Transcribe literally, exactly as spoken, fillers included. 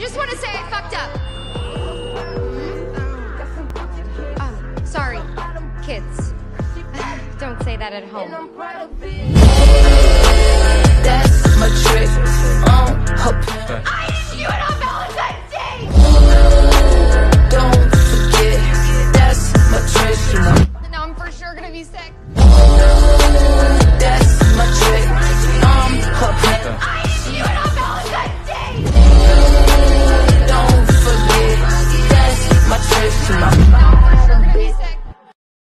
just want to say I fucked up. Oh, sorry, kids. Don't say that at home. That's my trick. Um, I didn't do it on